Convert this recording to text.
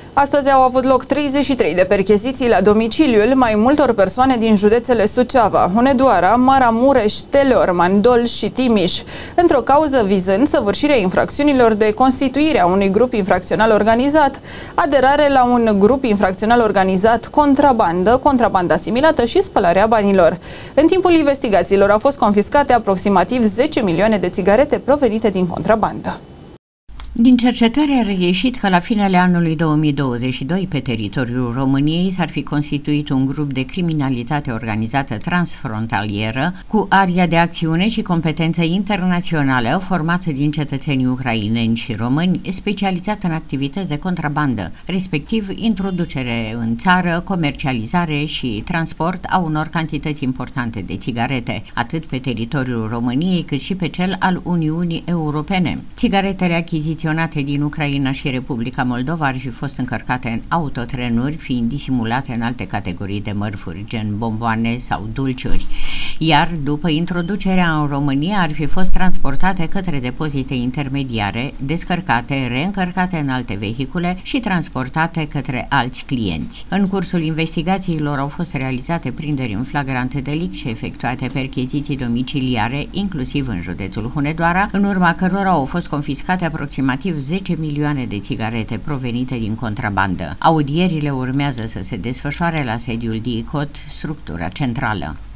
Astăzi au avut loc 33 de percheziții la domiciliul mai multor persoane din județele Suceava, Hunedoara, Maramureș, Teleorman, Dolj și Timiș, într-o cauză vizând săvârșirea infracțiunilor de constituire a unui grup infracțional organizat, aderare la un grup infracțional organizat, contrabandă asimilată și spălarea banilor. În timpul investigațiilor au fost confiscate aproximativ 10 milioane de țigarete provenite din contrabandă. Din cercetări a reieșit că la finele anului 2022, pe teritoriul României, s-ar fi constituit un grup de criminalitate organizată transfrontalieră cu aria de acțiune și competență internațională formată din cetățenii ucraineni și români, specializată în activități de contrabandă, respectiv introducere în țară, comercializare și transport a unor cantități importante de țigarete, atât pe teritoriul României cât și pe cel al Uniunii Europene. Țigaretele achiziționate din Ucraina și Republica Moldova ar fi fost încărcate în autotrenuri, fiind disimulate în alte categorii de mărfuri, gen bomboane sau dulciuri, iar după introducerea în România ar fi fost transportate către depozite intermediare, descărcate, reîncărcate în alte vehicule și transportate către alți clienți. În cursul investigațiilor au fost realizate prinderi în flagrant delict și efectuate percheziții domiciliare, inclusiv în județul Hunedoara, în urma cărora au fost confiscate aproximativ 10 milioane de țigarete provenite din contrabandă. Audierile urmează să se desfășoare la sediul DICOT, structura centrală.